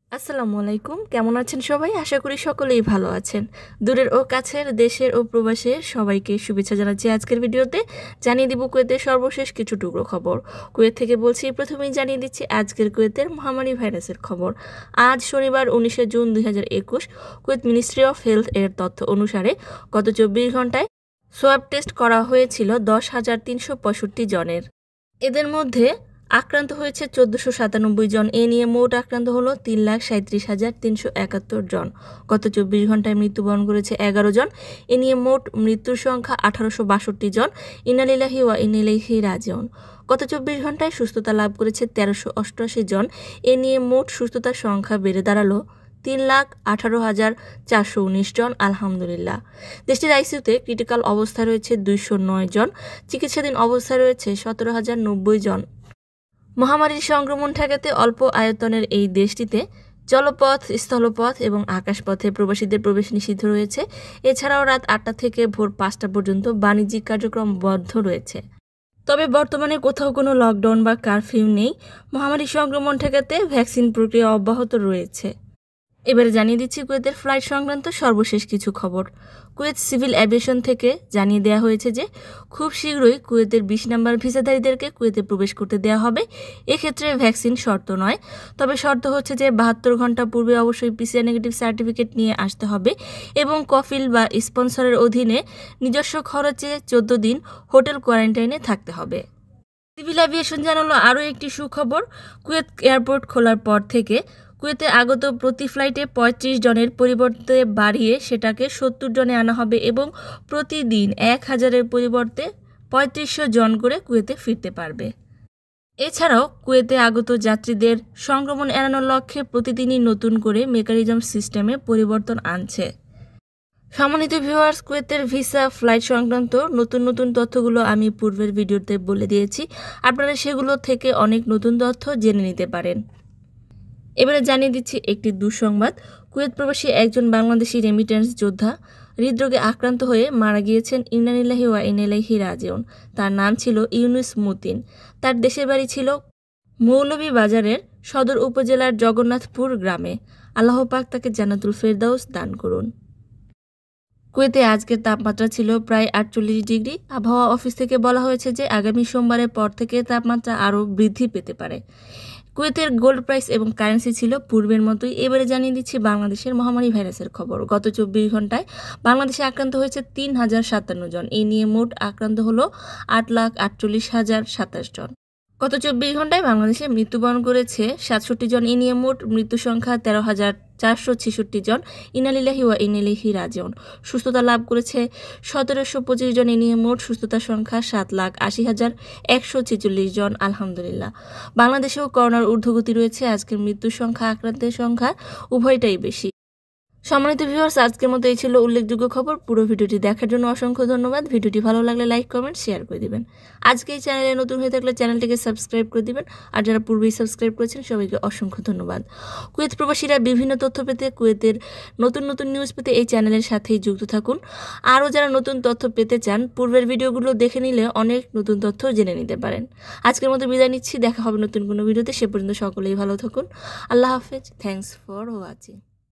আসসালামু আলাইকুম, কেমন আছেন সবাই? আশা করি সকলেই ভালো আছেন। দূরের ও কাছের, দেশের ও প্রবাসের সবাইকে শুভেচ্ছা জানাচ্ছি। আজকের ভিডিওতে জানিয়ে দিব কুয়েতের সর্বশেষ কিছু টুকরো খবর। কুয়েত থেকে বলছি, প্রথমেই জানিয়ে দিচ্ছি আজকের কুয়েতের মহামারী ভাইরাসের খবর। আজ শনিবার 19শে June 2021 Kuwait ministry of health এর তথ্য অনুসারে গত 24 ঘন্টায় সোয়াব টেস্ট করা হয়েছিল 10,365 জনের। এদের মধ্যে আক্রান্ত হয়েছে 1497 জন। এ নিয়ে মোট আক্রান্ত হলো 3,37,371 জন। গত 24 ঘন্টায় মৃত্যুবরণ করেছে 11 জন। এ নিয়ে মোট মৃত্যুর সংখ্যা 1862 জন। ইন্নালিল্লাহি ওয়া ইন্না ইলাইহি রাজিউন। গত 24 ঘন্টায় সুস্থতা লাভ করেছে 1388 জন। এ নিয়ে মোট সুস্থতার সংখ্যা বেড়ে দাঁড়ালো 3,18,419 জন। আলহামদুলিল্লাহ। দেশটির আইসিইউতে ক্রিটিক্যাল অবস্থায় রয়েছে 209 জন। চিকিৎসাধীন অবস্থায় রয়েছে 17,090 জন। মহামারীর সংক্রমণ ঠেকাতে অল্প আয়তনের এই দেশটিতে জলপথ, স্থলপথ এবং আকাশপথে প্রবাসীদের প্রবেশ নিষিদ্ধ রয়েছে। এছাড়াও রাত 8টা থেকে ভোর 5টা পর্যন্ত বাণিজ্যিক কার্যক্রম বন্ধ রয়েছে। তবে বর্তমানে কোথাও কোনো লকডাউন বা কারফিউ নেই। মহামারীর সংক্রমণ ঠেকাতে ভ্যাকসিন প্রক্রিয়া অব্যাহত রয়েছে। এবারে জানিয়ে দিচ্ছি কুয়েতের ফ্লাইট সংক্রান্ত সর্বশেষ কিছু খবর। কুয়েত সিভিল অ্যাভিয়েশন থেকে জানিয়ে দেওয়া হয়েছে যে খুব শীঘ্রই কুয়েতের 20 নম্বর ভিসাধারীদেরকে কুয়েতে প্রবেশ করতে দেওয়া হবে। এক্ষেত্রে ভ্যাকসিন শর্ত নয়, তবে শর্ত হচ্ছে যে 72 ঘন্টা পূর্বে অবশ্যই পিসিআর নেগেটিভ সার্টিফিকেট নিয়ে আসতে হবে এবং কফিল বা স্পন্সরের অধীনে নিজস্ব খরচে 14 দিন হোটেল কোয়ারেন্টাইনে থাকতে হবে। সিভিল অ্যাভিয়েশন জানালো আরও একটি সুখবর। কুয়েত এয়ারপোর্ট খোলার পর থেকে কুয়েতে আগত প্রতি ফ্লাইটে 35 জনের পরিবর্তে বাড়িয়ে সেটাকে 70 জনে আনা হবে এবং প্রতিদিন 1000-এর পরিবর্তে 3500 জন করে কুয়েতে ফিরতে পারবে। এছাড়াও কুয়েতে আগত যাত্রীদের সংক্রমণ এড়ানোর লক্ষ্যে প্রতিদিনই নতুন করে মেকানিজম সিস্টেমে পরিবর্তন আনছে। সম্মানিত ভিউয়ার্স, কুয়েতের ভিসা ফ্লাইট সংক্রান্ত নতুন নতুন তথ্যগুলো আমি পূর্বের ভিডিওতে বলে দিয়েছি। আপনারা সেগুলো থেকে অনেক নতুন তথ্য জেনে নিতে পারেন। এবারে জানিয়ে দিচ্ছি একটি দুঃসংবাদ। কুয়েত প্রবাসী একজন বাংলাদেশি রেমিটেন্স যোদ্ধা হৃদরোগে আক্রান্ত হয়ে মারা গিয়েছেন। ইন্নালিল্লাহি ওয়া ইন্না ইলাইহি রাজিউন। তার নাম ছিল ইউনুস মুতিন। তার দেশের বাড়ি ছিল মৌলভীবাজারের সদর উপজেলার জগন্নাথপুর গ্রামে। আল্লাহ পাক তাকে জান্নাতুল ফেরদাউস দান করুন। কুয়েতে আজকের তাপমাত্রা ছিল প্রায় 48 ডিগ্রি। আবহাওয়া অফিস থেকে বলা হয়েছে যে আগামী সোমবারের পর থেকে তাপমাত্রা আরও বৃদ্ধি পেতে পারে। কুয়েতের গোল্ড প্রাইস এবং কারেন্সি ছিল পূর্বের মতোই। এবারে জানিয়ে দিচ্ছি বাংলাদেশের মহামারী ভাইরাসের খবর। গত 24 ঘন্টায় বাংলাদেশে আক্রান্ত হয়েছে 3,057 জন। এই নিয়ে মোট আক্রান্ত হলো 8,48,027 জন। গত 24 ঘন্টায় বাংলাদেশে মৃত্যুবরণ করেছে 67 জন। এ নিয়ে মোট মৃত্যু সংখ্যা 13,466 জন। ইন্নালিল্লাহি ওয়া ইন্না ইলাইহি রাজিউন। সুস্থতা লাভ করেছে 1,725 জন। এ নিয়ে মোট সুস্থতার সংখ্যা 7,80,146 জন। আলহামদুলিল্লাহ। বাংলাদেশেও করোনার ঊর্ধ্বগতি রয়েছে। আজকের মৃত্যুর সংখ্যা, আক্রান্তের সংখ্যা উভয়টাই বেশি। সম্মানিত ভিউয়ার্স, আজকের মতো এই ছিল উল্লেখযোগ্য খবর। পুরো ভিডিওটি দেখার জন্য অসংখ্য ধন্যবাদ। ভিডিওটি ভালো লাগলে লাইক, কমেন্ট, শেয়ার করে দিবেন। আজকে এই চ্যানেলে নতুন হয়ে থাকলে চ্যানেলটিকে সাবস্ক্রাইব করে দিবেন। আর যারা পূর্বেই সাবস্ক্রাইব করেছেন সবাইকে অসংখ্য ধন্যবাদ। কুয়েত প্রবাসীরা বিভিন্ন তথ্য পেতে, কুয়েতের নতুন নতুন নিউজ পেতে এই চ্যানেলের সাথেই যুক্ত থাকুন। আরও যারা নতুন তথ্য পেতে চান, পূর্বের ভিডিওগুলো দেখে নিলে অনেক নতুন তথ্য জেনে নিতে পারেন। আজকের মতো বিদায় নিচ্ছি। দেখা হবে নতুন কোনো ভিডিওতে। সে পর্যন্ত সকলেই ভালো থাকুন। আল্লাহ হাফেজ। Thanks for watching.